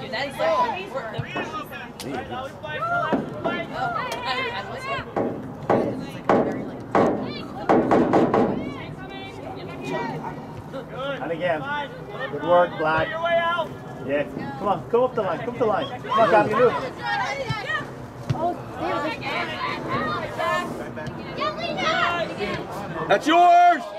And again, good work, Black. Yeah, come on, come up the line, come up the line. Come on, Abby, move. That's yours!